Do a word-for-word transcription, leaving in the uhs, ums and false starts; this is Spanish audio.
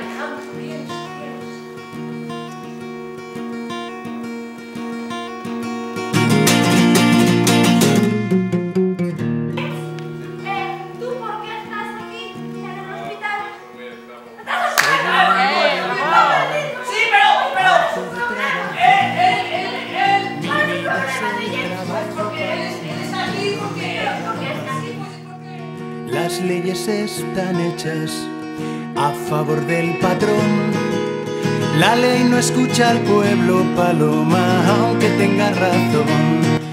Alejandro, piensa, piensa. Eh, ¿tú por qué estás aquí en el hospital? Sí, pero, pero... Él, él, él, él... ¿Cuál es el problema de James? Pues porque él, es- él está aquí, porque... ¿Por qué está aquí? Pues porque... Las leyes están hechas a favor del patrón. La ley no escucha al pueblo, Paloma, aunque tenga razón.